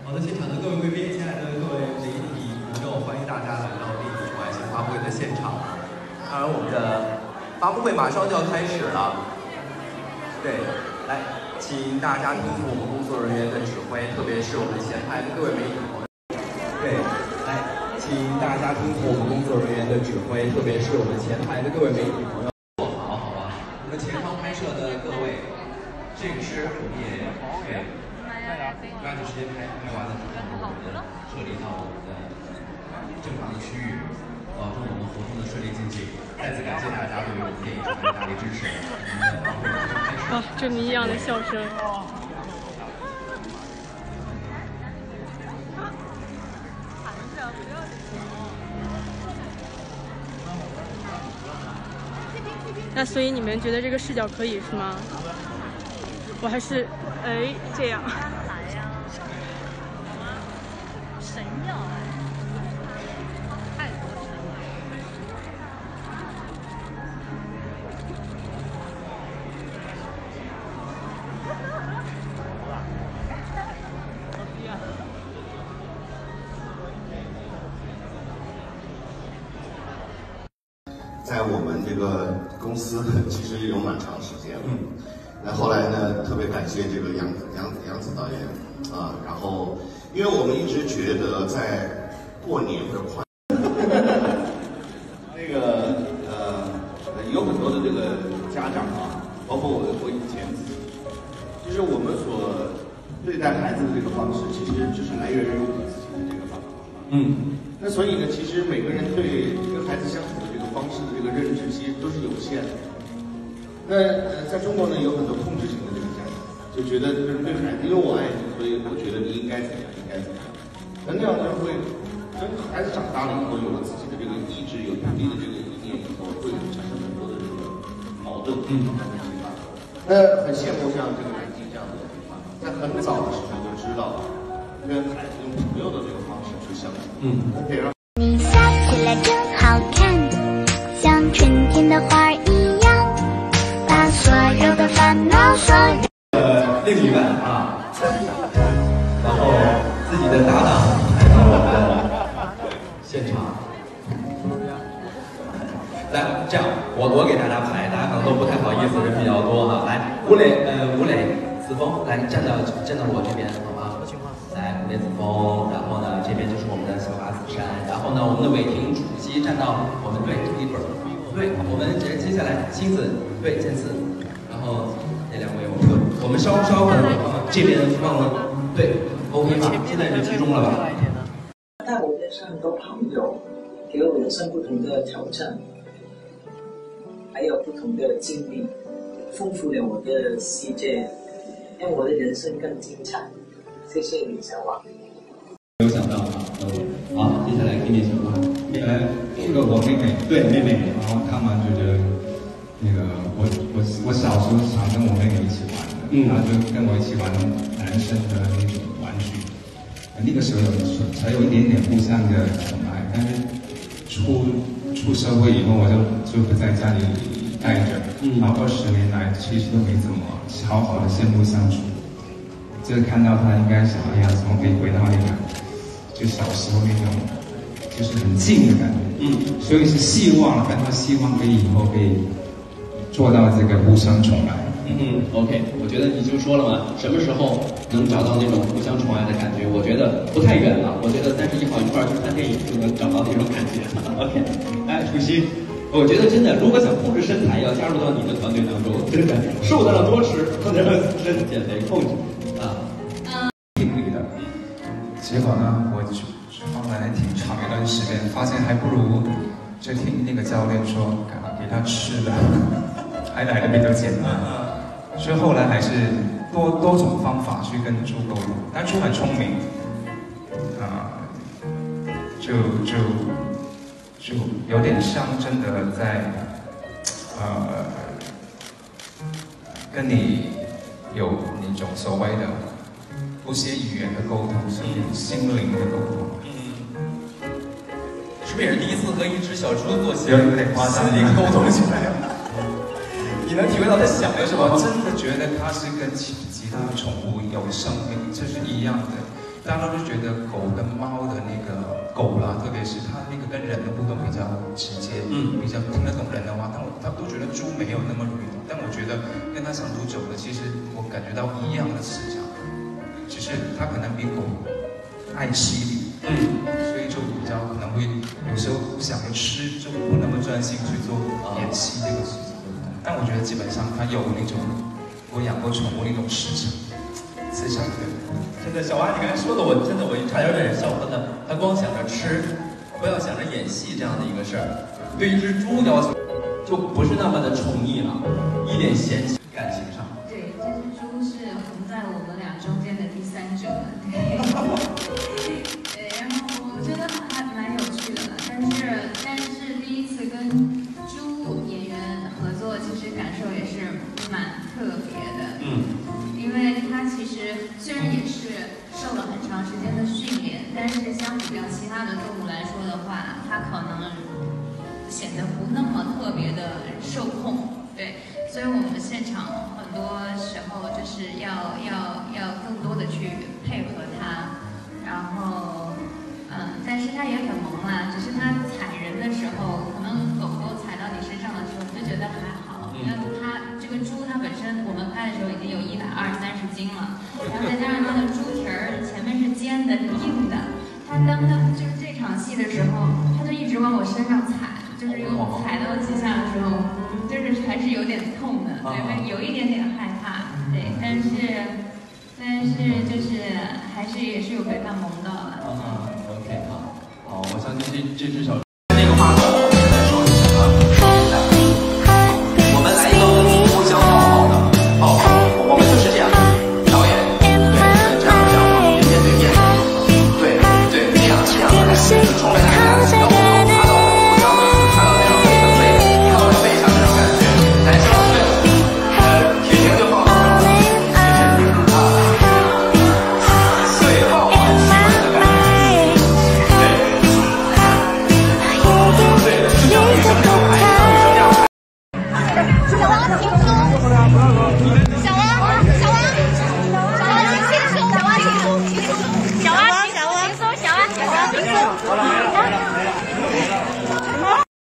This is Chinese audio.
好的，现场的各位贵宾，亲爱的各位媒体朋友，欢迎大家来到立体外星发布会的现场。当然，我们的发布会马上就要开始了。对，来，请大家听从我们工作人员的指挥，特别是我们前排的各位媒体朋友。对，来，请大家听从我们工作人员的指挥，特别是我们前排的各位媒体朋友。坐好，好吧。我们前方拍摄的各位摄影师，我们也对。 抓紧时间拍完了之后，我们撤离到我们的正常的区域，保证我们活动的顺利进行。再次感谢大家对于我们电影厂的大力支持。 哇，这谜一样的笑声。那所以你们觉得这个视角可以是吗？我还是这样。 神药哎，太多神了。 在我们这个公司其实有蛮长时间了。那后来呢，特别感谢这个杨紫导演啊，然后。 因为我们一直觉得在过年或者跨那个有很多的这个家长啊，包括我以前自己，就是我们所对待孩子的这个方式，其实就是来源于我们自己的这个爸爸妈妈。那所以呢，其实每个人对跟孩子相处的这个方式的这个认知，其实都是有限的。那在中国呢，有很多控制性的这个家长，就觉得就是对孩子，因为我爱你，所以我觉得你应该怎么样。 那样呢，会跟孩子长大了以后，有了自己的这个意志，有独立的这个意念以后，会产生很多的这个矛盾。那很羡慕像这个南京这样的地方，在很早的时候就知道跟孩子用朋友的这个方式去相处。可以让你笑起来真好看，像春天的花一样，把所有的烦恼说。 另一半啊。 然后自己的搭档来到我们的现场，来，这样我给大家排，大家可能都不太好意思，人比较多哈。来，吴磊、子枫，来站到我这边，好吗？来，吴磊、子枫，然后呢，这边就是我们的小马子珊，然后呢，我们的伟霆主席站到我们队一会儿，对，我们接下来亲子对见次，然后那两位我们稍可能这边忘了。 对 ，OK 吧？现在是集中了吧？ 在我认识很多朋友，给我人生不同的挑战，还有不同的经历，丰富了我的世界，让我的人生更精彩。谢谢你，小王。 没有想到啊，好，接下来给你什么？ 这个我妹妹，对妹妹，然后他们就觉得那个我小时候常跟我妹妹一起玩的，然后就跟我一起玩男生的那种玩具，那个时候才有一点点互相的宠爱，但是出社会以后，我就不在家里待着，然后20年来其实都没怎么好好的相互相处，就是看到他应该想，哎呀，怎么可以回到那个就小时候那种就是很近的感觉，所以是希望跟他希望可以以后可以做到这个互相宠爱。 OK， 我觉得你就说了嘛，什么时候能找到那种互相宠爱的感觉？我觉得不太远了，我觉得31号一块儿去看电影就能找到那种感觉。OK， 哎，楚曦，我觉得真的，如果想控制身材，要加入到你的团队当中，真的瘦的要多吃，不能让身体减肥控制啊。 定力的，结果呢，我放了挺长一段时间，发现还不如就听那个教练说，给他吃的，还来的比较简单。所以后来还是多种方法去跟猪沟通，但猪很聪明，就有点像真的在跟你有那种所谓的不是语言的沟通，是心灵的沟通。 是不是也是第一次和一只小猪做有点夸张， 心灵沟通起来？你能体会到他想的是什么？ 我真的觉得它是跟其他宠物有生命，这是一样的。 大家都是觉得狗跟猫的那个狗啦，特别是它那个跟人的互动比较直接，比较听得懂人的话，他都觉得猪没有那么容易懂。但我觉得跟它相处久了，其实我感觉到一样的视角，只是它可能比狗爱犀利，所以就比较可能会有时候不想吃，就不那么专心去做演戏这个事情。但我觉得基本上它有那种我养过宠物那种市场磁场的。 真的，小娃，你刚才说的，我差点有点笑喷了。他光想着吃，不要想着演戏这样的一个事儿。对一只猪要求就不是那么的宠溺了，一点嫌弃感情上。 对，这只猪是横在我们俩中间的第三者。对，对，然后我觉得还蛮有趣的了。但是第一次跟猪演员合作，其实感受也是蛮特别的。因为他其实虽然也是受了很长时间的训练，但是相比较其他的动物来说的话，它可能显得不那么特别的受控。对，所以我们现场很多时候就是要更多的去配合它，然后但是它也很萌啦，只是它踩人的时候，可能狗狗踩到你身上的时候，就觉得还好。因为它这个猪，它本身我们拍的时候已经有120-130斤了，然后再加上它的猪蹄儿前面是尖的、硬的，当它就是这场戏的时候，它就一直往我身上踩，就是有踩到几下的时候，就是还是有点痛的，对，有一点点害怕，对，但是就是还是也是有被它萌到了。 OK， 好，我相信这只小猪